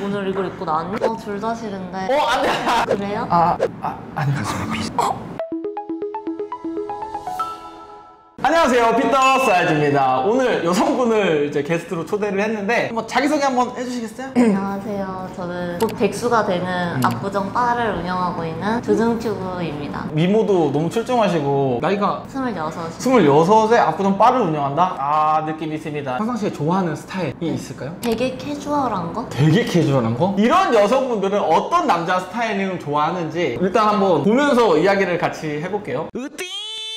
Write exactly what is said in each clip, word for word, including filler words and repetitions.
오늘 이걸 입고 나왔니? 어, 둘 다 싫은데. 어, 안 돼! 그래요? 아, 아, 아니, 가슴에 비. 안녕하세요, 피터 사이즈입니다. 오늘 여성분을 이제 게스트로 초대를 했는데 한번 자기소개 한번 해주시겠어요? 안녕하세요. 저는 곧 백수가 되는 음. 압구정 바를 운영하고 있는 두둥튜브입니다. 미모도 너무 출중하시고 나이가 스물여섯. 스물여섯에 압구정 바를 운영한다? 아, 느낌이 있습니다. 평상시에 좋아하는 스타일이 있을까요? 되게 캐주얼한 거? 되게 캐주얼한 거? 이런 여성분들은 어떤 남자 스타일링을 좋아하는지 일단 한번 보면서 이야기를 같이 해볼게요. 으띠!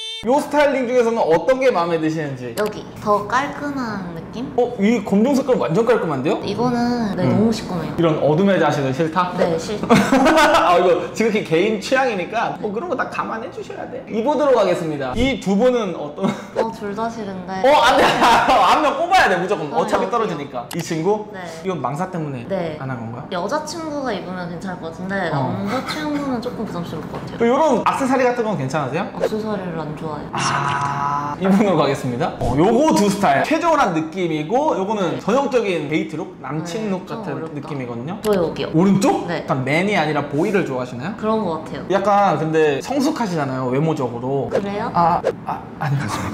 요 스타일링 중에서는 어떤 게 마음에 드시는지. 여기 더 깔끔한 느낌? 어? 이 검정 색깔 완전 깔끔한데요? 이거는 네, 음. 너무 시꺼매요. 이런 어둠의 자식은 싫다? 네, 싫다. 아, 이거 지극히 개인 취향이니까 뭐 그런 거 다 감안해 주셔야 돼. 입어보도록 하겠습니다. 이 두 분은 어떤? 어, 둘 다 싫은데. 어, 안 돼. 한 명 뽑아야 돼, 무조건. 어, 어차피 여기요. 떨어지니까. 이 친구? 네. 이건 망사 때문에 네. 안 한 건가요? 여자친구가 입으면 괜찮을 것 같은데 어. 남자친구는 조금 부담스러울 것 같아요. 이런 액세서리 같은 건 괜찮으세요? 액세서리를 안 좋아해요. 아, 이분으로 가겠습니다. 어, 요거 두 스타일. 캐주얼한 느낌이고, 요거는 전형적인 데이트룩, 남친룩 네, 좀 같은 어렵다. 느낌이거든요. 저 여기요. 오른쪽? 네. 약간 맨이 아니라 보이를 좋아하시나요? 그런 것 같아요. 약간 근데 성숙하시잖아요, 외모적으로. 그래요? 아, 아, 아니,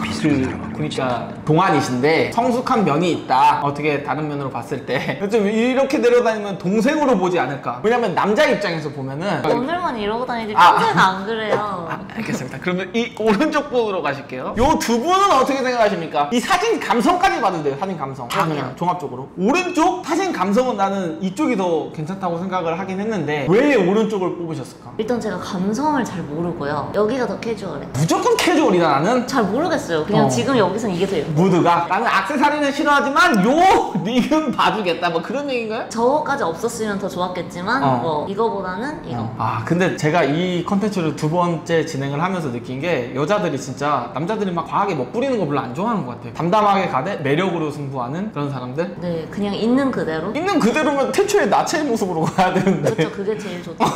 그, 그러니까 동안이신데 성숙한 면이 있다. 어떻게 다른 면으로 봤을 때 좀 이렇게 내려다니면 동생으로 보지 않을까. 왜냐면 남자 입장에서 보면은 오늘만 이러고 다니지 아. 평소에는 안 그래요. 아, 알겠습니다. 그러면 이 오른쪽 분으로 가실게요. 요 두 분은 어떻게 생각하십니까? 이 사진 감성까지 봐도 돼요. 사진 감성. 다 그냥 여기요. 종합적으로. 오른쪽 사진 감성은 나는 이쪽이 더 괜찮다고 생각을 하긴 했는데 왜 오른쪽을 뽑으셨을까? 일단 제가 감성을 잘 모르고요. 여기가 더 캐주얼해. 무조건 캐주얼이다 나는. 잘 모르겠어요. 그냥 어. 지금 여기서는 이게 더 예뻐요. 무드가 나는 액세서리는 싫어하지만 요 닉은 봐주겠다 뭐 그런 얘기인가요? 저거까지 없었으면 더 좋았겠지만 어. 뭐 이거보다는 이거. 어. 아 근데 제가 이 컨텐츠를 두 번째 진행을 하면서 느낀 게 여자들이 진짜 남자들이 막 과하게 뭐 뿌리는 거 별로 안 좋아하는 것 같아요. 담담하게 가되 매력으로 승부하는 그런 사람들. 네, 그냥 있는 그대로. 있는 그대로면 태초에 나체의 모습으로 가야 되는데. 그렇죠, 그게 제일 좋죠.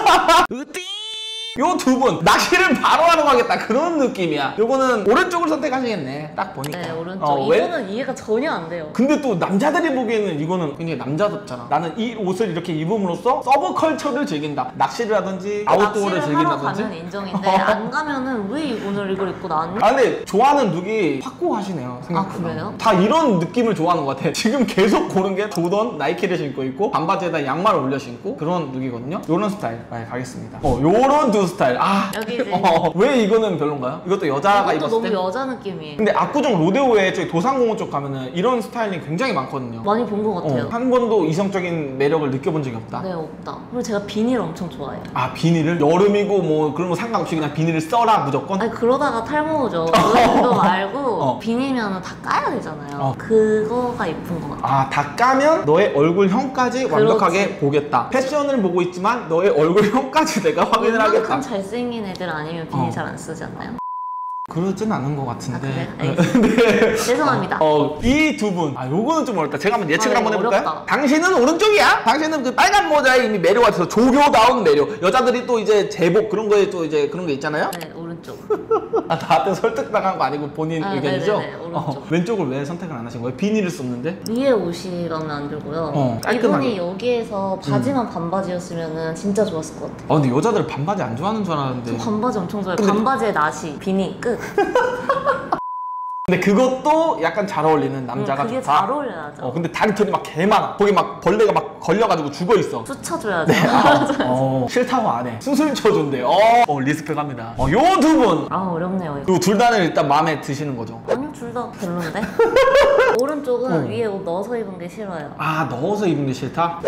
으띠! 요 두 분 낚시를 바로 하러 가겠다 그런 느낌이야. 요거는 오른쪽을 선택하시겠네 딱 보니까. 네, 오른쪽. 어, 왜? 이거는 이해가 전혀 안 돼요. 근데 또 남자들이 보기에는 이거는 굉장히 남자답잖아. 나는 이 옷을 이렇게 입음으로써 서브컬처를 즐긴다. 낚시를 하든지 아웃도어를 낚시를 하러 즐긴다든지. 가면 인정인데 안 가면은 왜 오늘 이걸 입고 나왔니? 아 근데 좋아하는 룩이 확고하시네요 생각보다. 아, 그래요? 다 이런 느낌을 좋아하는 것 같아. 지금 계속 고른 게 조던 나이키를 신고 있고 반바지에다 양말을 올려 신고 그런 룩이거든요. 요런 스타일 네, 가겠습니다. 어 요런 두 스타일. 아 여기지. 어, 왜 이거는 별론가요? 이것도 여자가 이것도 입었을 너무 때? 여자 느낌이에요. 근데 압구정 로데오에 저기 도산공원 쪽 가면은 이런 스타일링 굉장히 많거든요. 많이 본 것 같아요. 어, 한 번도 이성적인 매력을 느껴본 적이 없다. 네, 없다. 그리고 제가 비닐 엄청 좋아해요. 아 비닐을? 여름이고 뭐 그런 거 상관없이 그냥 비닐을 써라 무조건? 아니 그러다가 탈모 오죠. 그거, 그거 말고 어. 비닐면은 다 까야 되잖아요. 어. 그거가 예쁜 것 같아요. 아, 다 까면 너의 얼굴형까지 그렇지. 완벽하게 보겠다. 패션을 보고 있지만 너의 얼굴형까지 내가 확인을 하겠다. 웬만큼 잘생긴 애들 아니면 비닐 어. 잘 안 쓰지 않나요? 그러진 않은 것 같은데. 아, 그래? 알겠습니다. 죄송합니다. 어, 이 두 분. 아, 요거는 좀 어렵다. 제가 한번 예측을 아, 한번 해볼까요? 어렵다. 당신은 오른쪽이야. 당신은 그 빨간 모자에 이미 매력 같아서 조교다운 매력. 여자들이 또 이제 제복 그런 거에 또 이제 그런 게 있잖아요. 네, 오른쪽. 아, 나한테 설득당한 거 아니고 본인 아, 의견이죠? 네네네, 오른쪽. 어, 왼쪽을 왜 선택을 안 하신 거예요? 비닐을 썼는데? 위에 옷이 마음에 안 들고요. 어, 깔끔하게. 이분이 여기에서 바지만 반바지였으면 진짜 좋았을 것 같아요. 아, 근데 여자들 반바지 안 좋아하는 줄 알았는데. 저 반바지 엄청 좋아해요. 근데- 반바지에 나시, 비니 끝. 근데 그것도 약간 잘 어울리는 남자가 음, 그게 좋다. 잘 어울려야죠. 어, 근데 다리 털이 막 개 많아. 거기 막 벌레가 막 걸려가지고 죽어 있어. 붙여줘야죠. 어, 싫다고 안 해. 수술 쳐준대. 어, 어 리스펙 합니다. 어, 요 두 분. 아, 어렵네요, 이거. 요 둘 다는 일단 마음에 드시는 거죠. 아니요, 둘 다 별론데? 오른쪽은 어. 위에 옷 넣어서 입은 게 싫어요. 아, 넣어서 입는 게 싫다?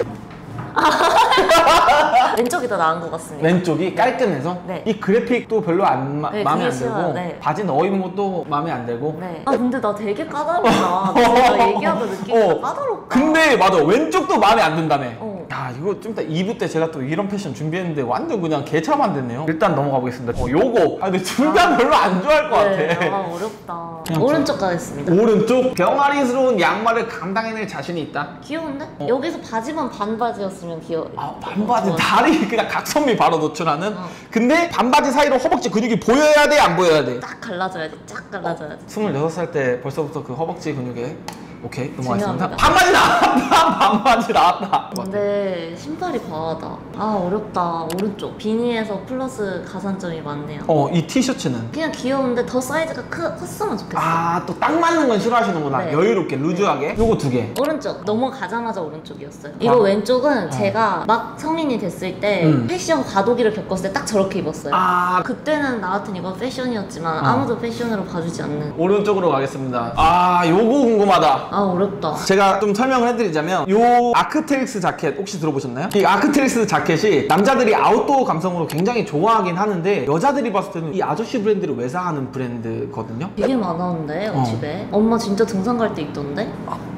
왼쪽이 더 나은 것 같습니다. 왼쪽이 깔끔해서? 네. 이 그래픽도 별로 안 마, 네, 마음에 그게 안 들고 싫어요. 네. 바지 넣어 입은 것도 마음에 안 들고 네. 아, 근데 나 되게 까다롭다. 내가 얘기하다 느끼니까 어. 까다롭다. 근데 맞아, 왼쪽도 마음에 안 든다며. 어. 야, 이거 좀 이따 이 부 때 제가 또 이런 패션 준비했는데 완전 그냥 개차만 됐네요. 일단 넘어가 보겠습니다. 어, 요거. 아, 근데 둘 다 별로 안 좋아할 것 네, 같아. 아, 어렵다. 그냥 오른쪽 가겠습니다. 오른쪽 병아리스러운 양말을 감당해낼 자신이 있다. 귀여운데? 어. 여기서 바지만 반바지였으면 귀여워. 아, 반바지 좋아. 다리 그냥 각선미 바로 노출하는. 어. 근데 반바지 사이로 허벅지 근육이 보여야 돼, 안 보여야 돼? 딱 갈라져야지. 쫙 갈라져야지. 스물여섯 살 때 벌써부터 그 허벅지 근육에 오케이 넘어가겠습니다. 중요합니다. 반바지 나왔다. 반바지 나왔다. 근데 신발이 과하다. 아 어렵다. 오른쪽 비니에서 플러스 가산점이 많네요. 어이 티셔츠는 그냥 귀여운데 더 사이즈가 크, 컸으면 좋겠어. 아 또 딱 맞는 건 싫어하시는구나. 네. 여유롭게 루즈하게. 요거 두 개. 오른쪽 넘어가자마자 오른쪽이었어요. 이거 아. 왼쪽은 제가 막 성인이 됐을 때 음. 패션 과도기를 겪었을 때 딱 저렇게 입었어요. 아 그때는 나 같은 이건 패션이었지만 어. 아무도 패션으로 봐주지 않는. 오른쪽으로 가겠습니다. 아 요거 궁금하다. 아 어렵다. 제가 좀 설명을 해드리자면 요 아크테릭스 자켓 혹시 들어보셨나요? 이 아크테릭스 자켓이 남자들이 아웃도어 감성으로 굉장히 좋아하긴 하는데 여자들이 봤을 때는 이 아저씨 브랜드를 외상하는 브랜드거든요. 되게 많았는데 어. 집에 엄마 진짜 등산 갈 때 입던데.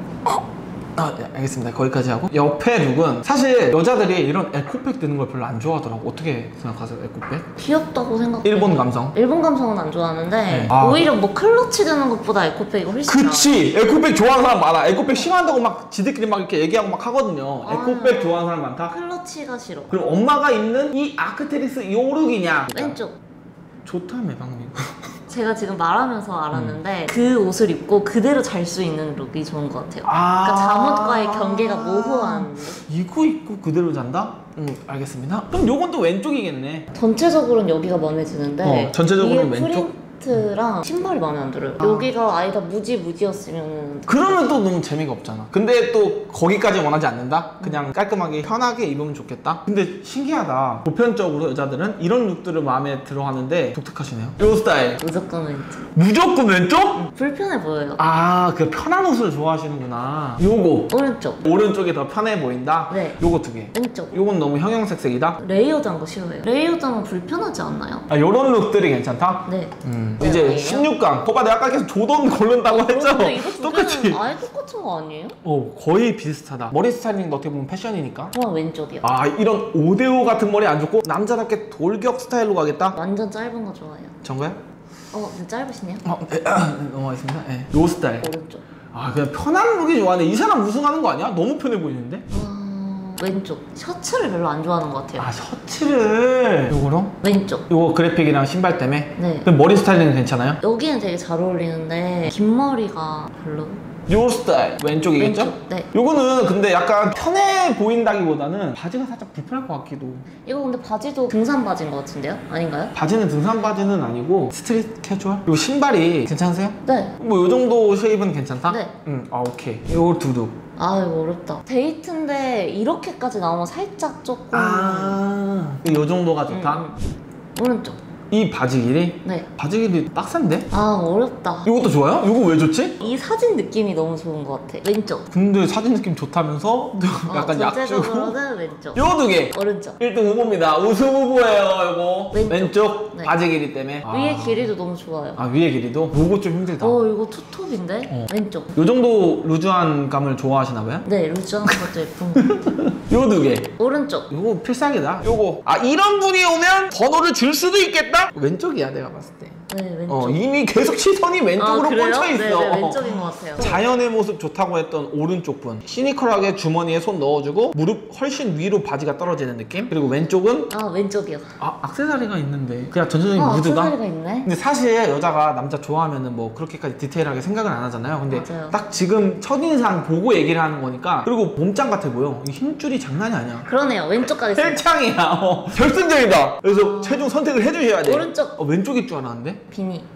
아, 네, 알겠습니다. 거기까지 하고 옆에 룩은 사실 여자들이 이런 에코백 드는 걸 별로 안 좋아하더라고. 어떻게 생각하세요? 에코백? 귀엽다고 생각해. 일본 감성. 일본 감성은 안 좋아하는데 네. 아. 오히려 뭐 클러치 드는 것보다 에코백이 훨씬 그치! 에코백 좋아하는 사람 많아. 에코백 싫어한다고 막 지들끼리 막 이렇게 얘기하고 막 하거든요. 아. 에코백 좋아하는 사람 많다? 나아요. 클러치가 싫어. 그럼 엄마가 입는 이 아크테릭스 요 룩이냐? 왼쪽. 좋다며 방금 이거. 제가 지금 말하면서 알았는데 음. 그 옷을 입고 그대로 잘 수 있는 룩이 좋은 것 같아요. 아 그러니까 잠옷과의 경계가 모호한 룩. 이거 입고 그대로 잔다? 응 알겠습니다. 그럼 요건 또 왼쪽이겠네. 전체적으로는 여기가 마음에 드는데 어, 전체적으로는 위에 왼쪽? 프린트랑 신발이 마음에 안 들어요. 아. 여기가 아예 다 무지무지였으면 그러면 또 너무 재미가 없잖아. 근데 또 거기까지 원하지 않는다? 그냥 깔끔하게 편하게 입으면 좋겠다? 근데 신기하다. 보편적으로 여자들은 이런 룩들을 마음에 들어 하는데 독특하시네요. 요 스타일 무조건 왼쪽. 무조건 왼쪽? 불편해 보여요. 아 그 편한 옷을 좋아하시는구나. 요거 오른쪽. 오른쪽이 더 편해 보인다? 네. 요거 두 개. 왼쪽. 요건 너무 형형색색이다? 레이어드한 거 싫어해요. 레이어드하면 불편하지 않나요? 아 요런 룩들이 괜찮다? 네. 음. 네, 이제 아니에요? 십육 강. 거봐 내가 아까 계속 조던 고른다고 했죠? 근데 이거 두 똑같이. 개는 아예 똑같은 거 아니에요? 어 거의 비슷하다. 머리 스타일링도 어떻게 보면 패션이니까. 저는 왼쪽이요. 아 이런 오데오 같은 머리 안 좋고 남자답게 돌격 스타일로 가겠다? 완전 짧은 거 좋아해요. 전가요? 어, 근데 짧으시네요? 어, 네, 넘어가겠습니다. 네. 요 스타일. 오른쪽. 아 그냥 편한 룩이 좋아하네. 이 사람 우승하는 거 아니야? 너무 편해 보이는데? 어... 왼쪽. 셔츠를 별로 안 좋아하는 것 같아요. 아 셔츠를 요거로? 왼쪽. 요거 그래픽이랑 신발 때문에? 네. 근데 머리 스타일링은 괜찮아요? 여기는 되게 잘 어울리는데 긴 머리가 별로. 요 스타일 왼쪽이겠죠? 왼쪽. 네. 요거는 근데 약간 편해 보인다기보다는 바지가 살짝 불편할 것 같기도. 이거 근데 바지도 등산 바지인 것 같은데요? 아닌가요? 바지는 등산 바지는 아니고 스트릿 캐주얼? 그리고 신발이 괜찮으세요? 네. 뭐 요 정도 쉐입은 괜찮다? 네. 응, 아 오케이. 요거 두둑. 아 이거 어렵다. 데이트인데 이렇게까지 나오면 살짝 조금. 아, 요 정도가 좋다. 음, 음. 오른쪽. 이 바지 길이? 네. 바지 길이 빡센데? 아 어렵다. 이것도 좋아요? 이거 왜 좋지? 이 사진 느낌이 너무 좋은 것 같아. 왼쪽. 근데 사진 느낌 좋다면서 약간 어, 약주고. 전체적으로는 왼쪽. 요 두 개. 오른쪽. 일 등 후보입니다. 우승 후보예요, 요거. 왼쪽. 네. 바지 길이 때문에. 위에 아. 길이도 너무 좋아요. 아, 위에 길이도? 요거 좀 힘들다. 어 이거 투톱인데? 어. 왼쪽. 요 정도 루즈한 감을 좋아하시나 봐요? 네 루즈한 것도 예쁜 거. 요 두 개. 오른쪽. 요거 필살기다. 요거. 아, 이런 분이 오면 번호를 줄 수도 있겠다? 왼쪽이야, 내가 봤을 때. 네 왼쪽. 어, 이미 계속 시선이 왼쪽으로 아, 그래요? 꽂혀 있어. 네, 네, 왼쪽인 것 같아요. 자연의 모습 좋다고 했던 오른쪽 분. 시니컬하게 주머니에 손 넣어주고 무릎 훨씬 위로 바지가 떨어지는 느낌? 그리고 왼쪽은 아 왼쪽이요. 아, 악세사리가 있는데 그냥 전체적인 아 무드가? 악세사리가 있네. 근데 사실 여자가 남자 좋아하면은 뭐 그렇게까지 디테일하게 생각을 안 하잖아요. 근데 맞아요. 딱 지금 첫인상 보고 얘기를 하는 거니까. 그리고 몸짱 같아 보여. 이 힘줄이 장난이 아니야. 그러네요. 왼쪽 가겠습니다. 헬창이야. 어. 결승전이다. 그래서 최종 선택을 해주셔야 돼. 오른쪽. 어, 왼쪽일 줄 알았는데? 비니.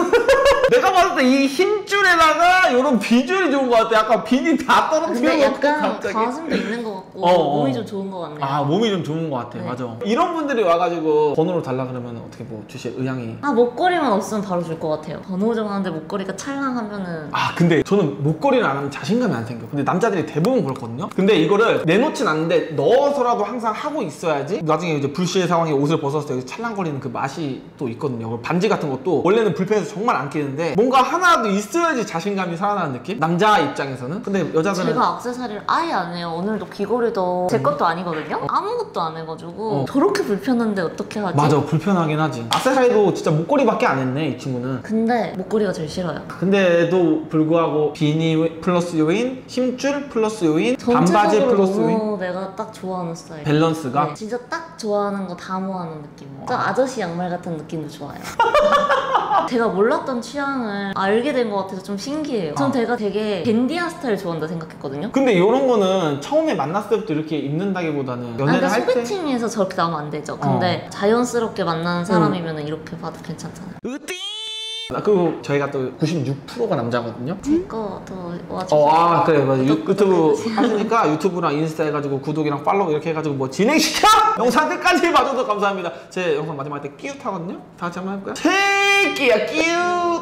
내가 봤을 때 이 힘줄에다가 이런 비주얼이 좋은 것 같아. 약간 비니 다 근데 떨어뜨려 놓고 약간 갑자기. 가슴도 있는 것 같고 어, 어. 몸이 좀 좋은 것 같네요. 아 몸이 좀 좋은 것 같아. 네. 맞아. 이런 분들이 와가지고 번호를 달라 그러면 어떻게 뭐 주실 의향이? 아 목걸이만 없으면 바로 줄 것 같아요. 번호 정하는데 목걸이가 찰랑하면은. 아 근데 저는 목걸이를 안 하면 자신감이 안 생겨. 근데 남자들이 대부분 그렇거든요. 근데 이거를 내놓진 않는데 넣어서라도 항상 하고 있어야지 나중에 이제 불시의 상황에 옷을 벗었을 때 여기 찰랑거리는 그 맛이 또 있거든요. 그리고 반지 같은 것도 원래는 불편해서 정말 안 끼는데 뭔가 하나라도 있어야지 자신감이 살아나는 느낌? 남자 입장에서는. 근데 여자들은 제가 악세사리를 아예 안 해요. 오늘도 귀걸이도 제 것도 아니거든요. 아무것도 안 해가지고 어. 저렇게 불편한데 어떻게 하지? 맞아 불편하긴 하지. 악세사리도 진짜 목걸이밖에 안 했네 이 친구는. 근데 목걸이가 제일 싫어요. 근데도 불구하고 비니 플러스 요인, 힘줄 플러스 요인, 반바지 전체적으로 플러스 요인, 너무 내가 딱 좋아하는 스타일. 밸런스가 네, 진짜 딱 좋아하는 거 다 모아놓은 느낌. 딱 아저씨 양말 같은 느낌도 좋아요. 제가 몰랐던 취향 취향을 알게 된 것 같아서 좀 신기해요. 전 아. 제가 되게 댄디한 스타일 좋아한다 생각했거든요. 근데 이런 거는 처음에 만났을 때부터 이렇게 입는다기보다는 아니, 연애를 그러니까 할 때. 소개팅에서 저렇게 나오면 안 되죠. 근데 자연스럽게 만나는 사람이면 이렇게 봐도 괜찮잖아요. 아, 그리고 저희가 또 구십육 퍼센트가 남자거든요. 제거 더 와주세요. 어, 아, 그래, 맞아. 유, 구독, 유튜브 구독. 하시니까 유튜브랑 인스타 해가지고 구독이랑 팔로우 이렇게 해가지고 뭐 진행시켜! 영상 끝까지 봐줘서 감사합니다. 제 영상 마지막에 때 끼웃 하거든요? 다 같이 한번 해볼까요? 새끼야, 끼웃!